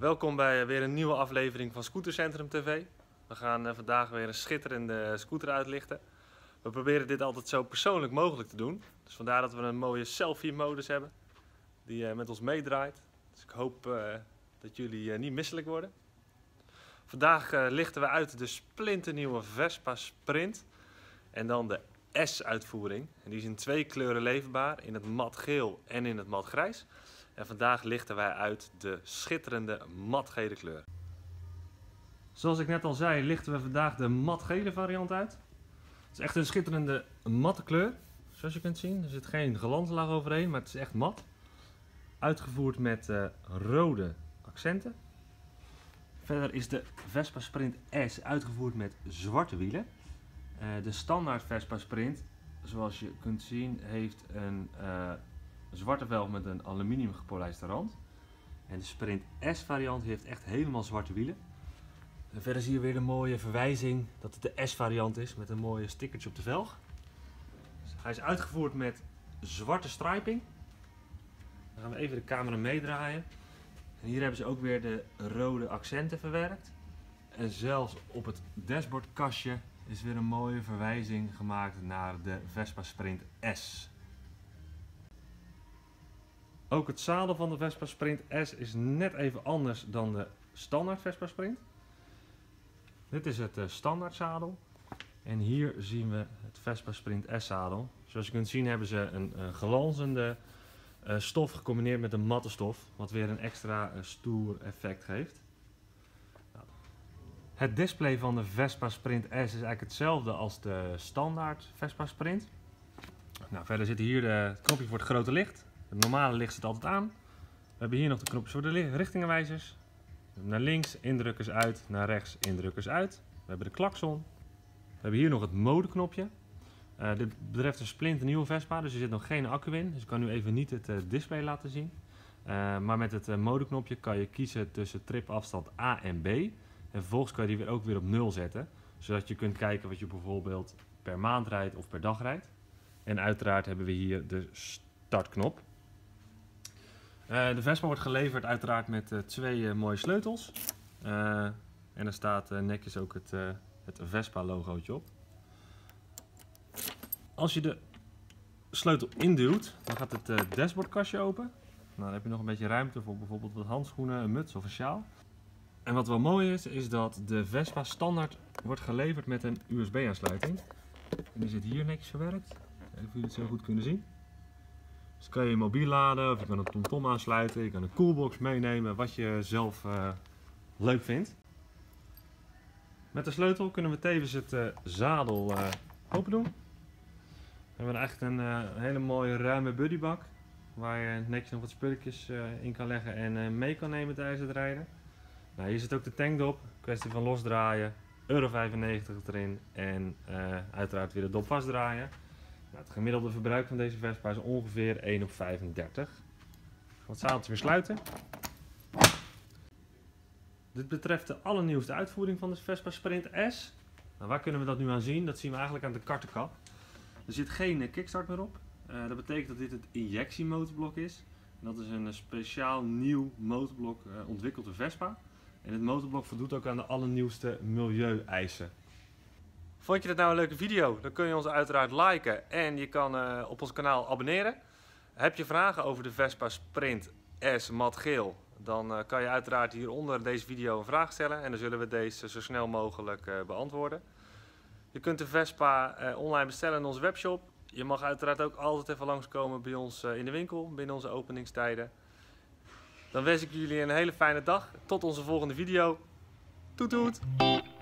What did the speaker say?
Welkom bij weer een nieuwe aflevering van Scootercentrum TV. We gaan vandaag weer een schitterende scooter uitlichten. We proberen dit altijd zo persoonlijk mogelijk te doen. Dus vandaar dat we een mooie selfie-modus hebben die met ons meedraait. Dus ik hoop dat jullie niet misselijk worden. Vandaag lichten we uit de splinternieuwe Vespa Sprint en dan de S-uitvoering. En die is in 2 kleuren leverbaar, in het matgeel en in het matgrijs. En vandaag lichten wij uit de schitterende matgele kleur. Zoals ik net al zei, lichten we vandaag de matgele variant uit. Het is echt een schitterende matte kleur. Zoals je kunt zien, er zit geen glanslaag overheen, maar het is echt mat. Uitgevoerd met rode accenten. Verder is de Vespa Sprint S uitgevoerd met zwarte wielen. De standaard Vespa Sprint, zoals je kunt zien, heeft een zwarte velg met een aluminium gepolijste rand. En de Sprint S variant heeft echt helemaal zwarte wielen. En verder zie je weer de mooie verwijzing dat het de S variant is met een mooie stickertje op de velg. Dus hij is uitgevoerd met zwarte striping. Dan gaan we even de camera meedraaien. En hier hebben ze ook weer de rode accenten verwerkt. En zelfs op het dashboardkastje is weer een mooie verwijzing gemaakt naar de Vespa Sprint S. Ook het zadel van de Vespa Sprint S is net even anders dan de standaard Vespa Sprint. Dit is het standaard zadel. En hier zien we het Vespa Sprint S zadel. Zoals je kunt zien hebben ze een glanzende stof gecombineerd met een matte stof. Wat weer een extra stoer effect geeft. Het display van de Vespa Sprint S is eigenlijk hetzelfde als de standaard Vespa Sprint. Nou, verder zit hier het knopje voor het grote licht. Het normale licht zit altijd aan. We hebben hier nog de knopjes voor de richtingenwijzers. Naar links indrukkers uit, naar rechts indrukkers uit. We hebben de klakson. We hebben hier nog het modeknopje. Dit betreft een splinternieuwe Vespa, dus er zit nog geen accu in. Dus ik kan nu even niet het display laten zien. Maar met het modeknopje kan je kiezen tussen tripafstand A en B. En vervolgens kan je die ook weer op 0 zetten. Zodat je kunt kijken wat je bijvoorbeeld per maand rijdt of per dag rijdt. En uiteraard hebben we hier de startknop. De Vespa wordt geleverd uiteraard met 2 mooie sleutels. En er staat netjes ook het Vespa logootje op. Als je de sleutel induwt, dan gaat het dashboardkastje open. Nou, dan heb je nog een beetje ruimte voor bijvoorbeeld wat handschoenen, een muts of een sjaal. En wat wel mooi is dat de Vespa standaard wordt geleverd met een USB-aansluiting. En die zit hier netjes verwerkt. Even of jullie het zo goed kunnen zien. Dus kan je mobiel laden of je kan een TomTom aansluiten, je kan een coolbox meenemen, wat je zelf leuk vindt. Met de sleutel kunnen we tevens het zadel open doen. We hebben eigenlijk een hele mooie ruime buddybak, waar je netjes nog wat spulletjes in kan leggen en mee kan nemen tijdens het rijden. Nou, hier zit ook de tankdop, kwestie van losdraaien, €1,95 erin en uiteraard weer de dop vastdraaien. Nou, het gemiddelde verbruik van deze Vespa is ongeveer 1 op 35. Ik ga het zadeltje weer sluiten. Dit betreft de allernieuwste uitvoering van de Vespa Sprint S. Nou, waar kunnen we dat nu aan zien? Dat zien we eigenlijk aan de kartenkap. Er zit geen kickstart meer op. Dat betekent dat dit het injectiemotorblok is. En dat is een speciaal nieuw motorblok ontwikkeld door Vespa. En dit motorblok voldoet ook aan de allernieuwste milieueisen. Vond je dit nou een leuke video? Dan kun je ons uiteraard liken en je kan op ons kanaal abonneren. Heb je vragen over de Vespa Sprint S matgeel? Dan kan je uiteraard hieronder deze video een vraag stellen en dan zullen we deze zo snel mogelijk beantwoorden. Je kunt de Vespa online bestellen in onze webshop. Je mag uiteraard ook altijd even langskomen bij ons in de winkel binnen onze openingstijden. Dan wens ik jullie een hele fijne dag. Tot onze volgende video. Toet toet!